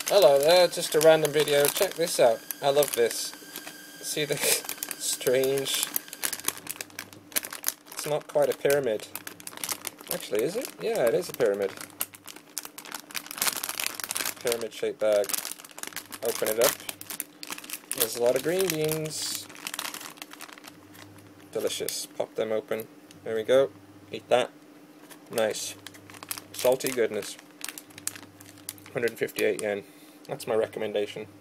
Hello there, just a random video. Check this out. I love this. See the strange... It's not quite a pyramid. Actually, is it? Yeah, it is a pyramid. Pyramid-shaped bag. Open it up. There's a lot of green beans. Delicious. Pop them open. There we go. Eat that. Nice. Salty goodness. 158 yen. That's my recommendation.